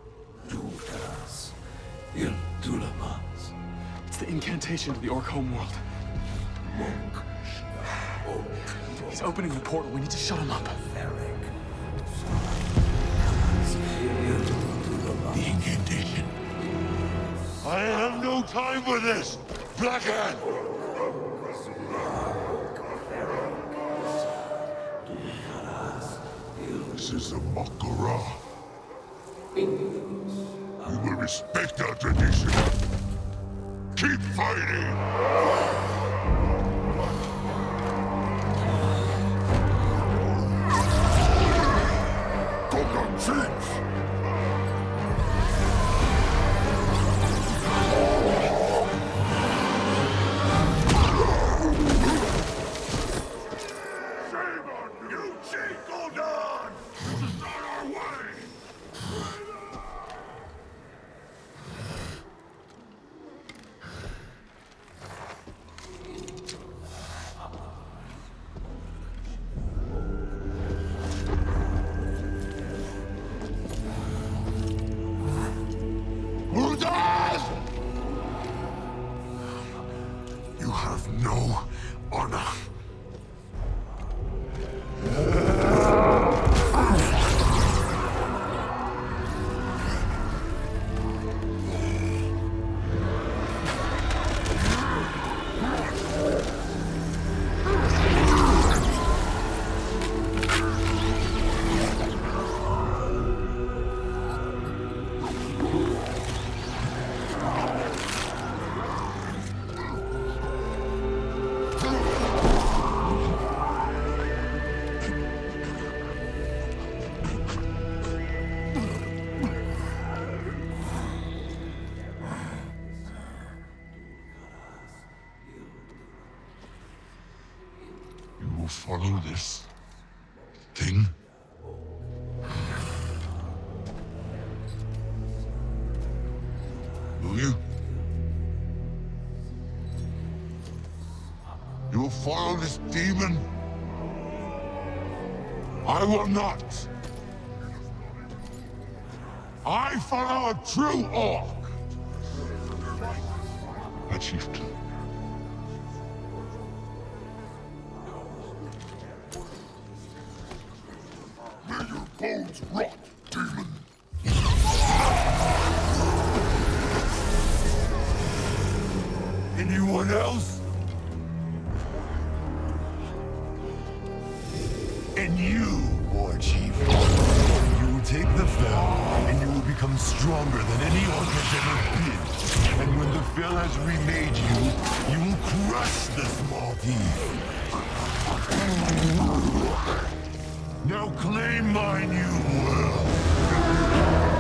It's the incantation to the Orc homeworld. He's opening the portal. We need to shut him up. The incantation. I have no time for this! Blackhand! This is the Mak'gora. We will respect our tradition. Keep fighting! Gul'dan Chiefs! Shame on you, cheat, Gul'dan! This is not our way! You have no honor. You will follow this thing? Will you? You will follow this demon? I will not. I follow a true orc. A chieftain. May your bones rot, demon. Anyone else? And you, War Chief. You will take the Fel, and you will become stronger than any orc has ever been. And when the Fel has remade you, you will crush the small thief. Now claim mine you will.